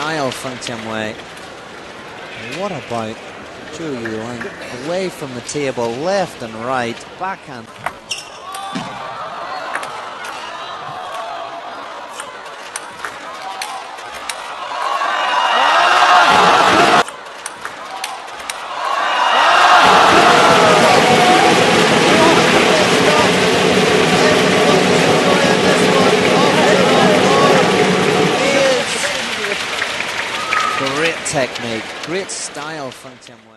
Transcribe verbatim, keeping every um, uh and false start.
style, Feng Tianwei. What about Zhu Yuling? Away from the table, left and right, backhand. Great technique, great style, Feng Tianwei.